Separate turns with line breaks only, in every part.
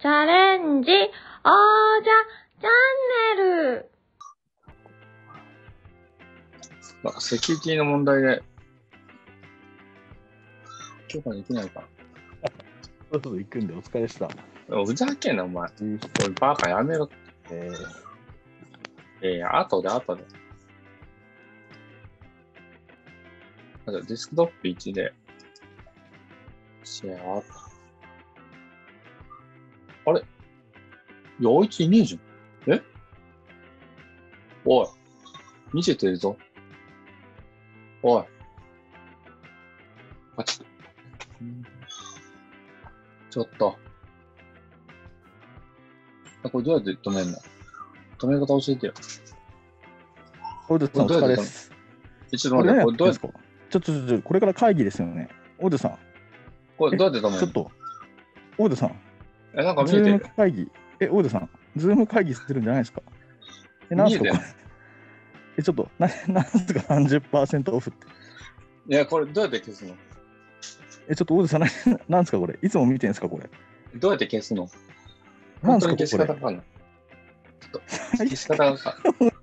チャレンジ王者チャンネル。
なんかセキュリティの問題で許可できないか。
そう行くんでお疲れした。
ふざけんなお前。これバカやめろ。後で。デスクトップ1でシェア。あれ、いや、あいついねえじゃん。え、おい、見せてるぞ。おい。パチッ。ちょっと。これどうやって止めんの？止め方教えてよ。
オーデさんお疲れです。
ちょっと待って、これどうやって
ちょ、これから会議ですよね。オーデさん。
これどうやって止めるの？
ちょっと、オーデさん。
なんか見え
ズーム
てる。
会議。オーデさん。ズーム会議してるんじゃないですか。なんすかこれ。ちょっと、なんすか30% オフって。
いや、これどうやって消すの？
ちょっとオーデさん、なんすかこれ。いつも見てんすかこれ。
どうやって消すの？
なんすか
消し方かんない。ちょっと、消し方がか。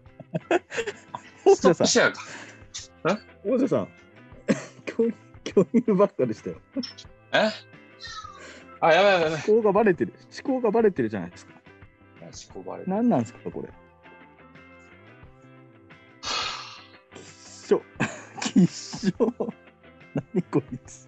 ストップシェアか。
オーデさん、共有ばっかでしたよ。
やばい。
思考がバレてるじゃないですか。
思考バレてる。
何なんですかこれ。きっしょ。何こいつ。